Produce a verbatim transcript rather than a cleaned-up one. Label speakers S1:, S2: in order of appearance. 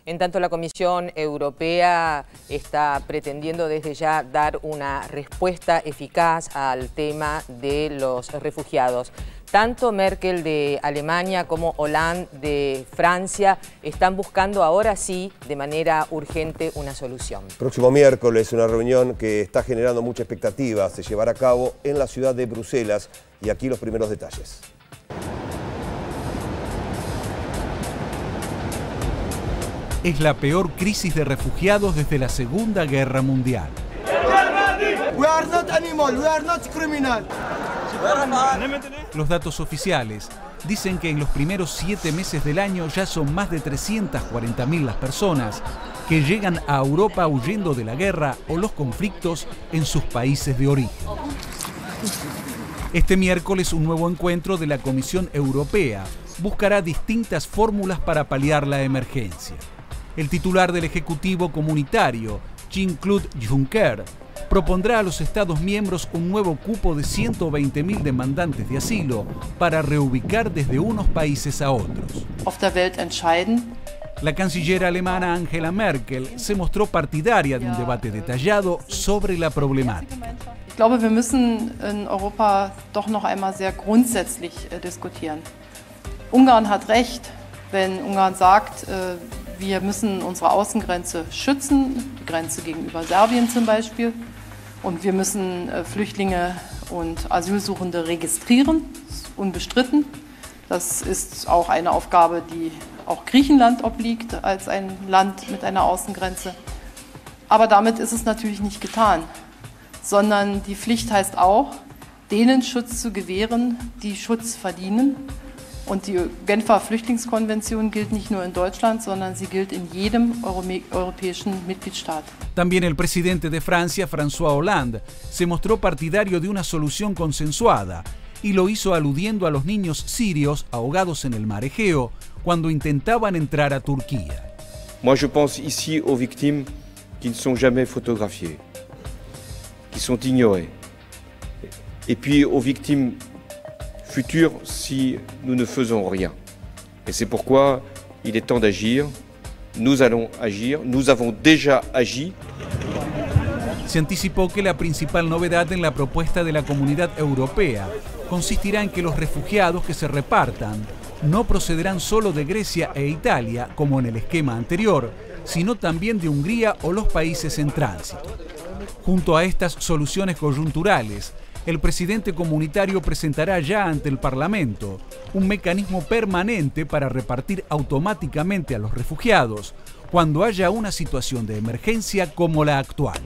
S1: En tanto, la Comisión Europea está pretendiendo desde ya dar una respuesta eficaz al tema de los refugiados. Tanto Merkel de Alemania como Hollande de Francia están buscando ahora sí, de manera urgente, una solución.
S2: Próximo miércoles, una reunión que está generando mucha expectativa, se llevará a cabo en la ciudad de Bruselas. Y aquí los primeros detalles.
S3: Es la peor crisis de refugiados desde la Segunda Guerra Mundial.
S4: We are not animal, we are not criminal.
S3: Los datos oficiales dicen que en los primeros siete meses del año ya son más de trescientas cuarenta mil las personas que llegan a Europa huyendo de la guerra o los conflictos en sus países de origen. Este miércoles un nuevo encuentro de la Comisión Europea buscará distintas fórmulas para paliar la emergencia. El titular del Ejecutivo Comunitario, Jean-Claude Juncker, propondrá a los Estados miembros un nuevo cupo de ciento veinte mil demandantes de asilo para reubicar desde unos países a otros.
S5: Auf der Welt entscheiden.
S3: La canciller alemana Angela Merkel se mostró partidaria de un debate detallado sobre la problemática.
S5: Ich glaube, wir müssen in Europa doch noch einmal sehr grundsätzlich äh, diskutieren. Ungarn hat recht, wenn Ungarn sagt, äh, wir müssen unsere Außengrenze schützen, die Grenze gegenüber Serbien zum Beispiel. Und wir müssen äh, Flüchtlinge und Asylsuchende registrieren, das ist unbestritten. Das ist auch eine Aufgabe, die auch Griechenland obliegt als ein Land mit einer Außengrenze. Aber damit ist es natürlich nicht getan, sondern die Pflicht heißt auch, denen Schutz zu gewähren, die Schutz verdienen. Und die Genfer Flüchtlingskonvention gilt nicht nur in Deutschland, sondern sie gilt in jedem europäischen Mitgliedstaat.
S3: También el presidente de Francia, François Hollande, se mostró partidario de una solución consensuada y lo hizo aludiendo a los niños sirios ahogados en el mar Egeo cuando intentaban entrar a Turquía.
S6: Moi, je pense ici aux victimes qui ne sont jamais photographiées, qui sont ignorées, et puis aux victimes futur si nous ne faisons rien. Et c'est pourquoi il est temps d'agir. Nous allons agir. Nous avons déjà agi.
S3: Se anticipó que la principal novedad en la propuesta de la Comunidad Europea consistirá en que los refugiados que se repartan no procederán solo de Grecia e Italia, como en el esquema anterior, sino también de Hungría o los países en tránsito. Junto a estas soluciones coyunturales, el presidente comunitario presentará ya ante el Parlamento un mecanismo permanente para repartir automáticamente a los refugiados cuando haya una situación de emergencia como la actual.